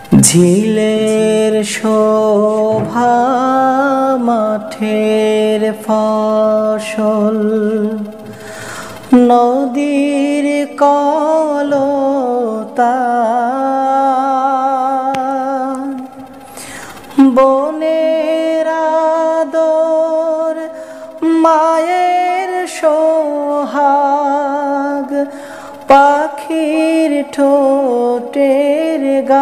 ঝিলের শোভা মাঠের ফসল, নদীর কলতান, বনের আদর মায়ের সোহাগ, পাখির ঠোঁটের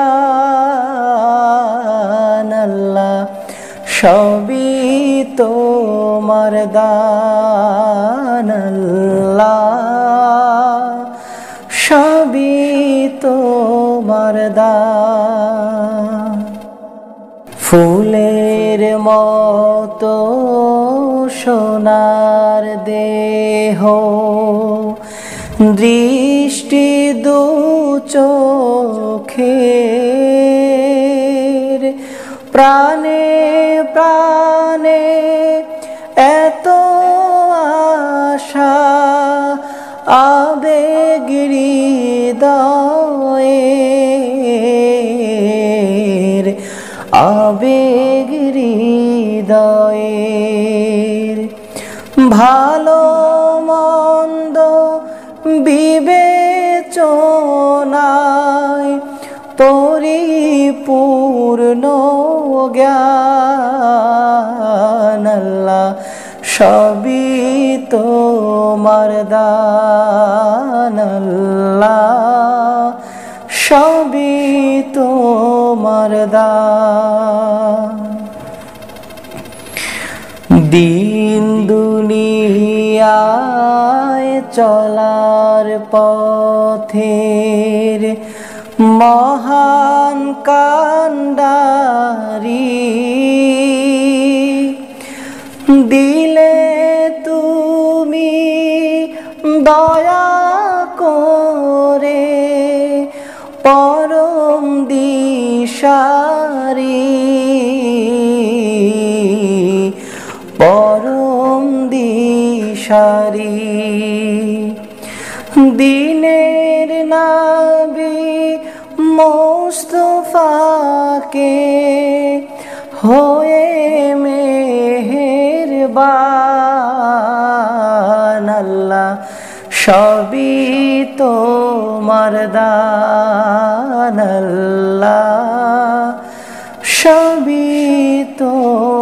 গান। আল্লাহ সবই তোমার দান, আল্লাহ সবই তোমার দান। ফুলের মতো সোনার দেহ, দৃষ্টি দু চোখের, প্রাণে প্রাণে এত আশা, আবেগ হৃদয়ের, আবেগ হৃদয়ের। ভালো মন্দ বিবেচনায় পরিপূর্ণ জ্ঞান। আল্লাহ সবই তোমার দান, আল্লাহ সবই তোমার দান। দিন দুনিয়ায় চলার পথের মহান কান্ডারি, দিলে তুমি দয়া করে পরম দিশারি, পরম দিশারি। দিনের নবী মুস্তাফাকে হয়ে মেহেরবান। আল্লাহ সবই তোমার দান, আল্লাহ সবই তোমার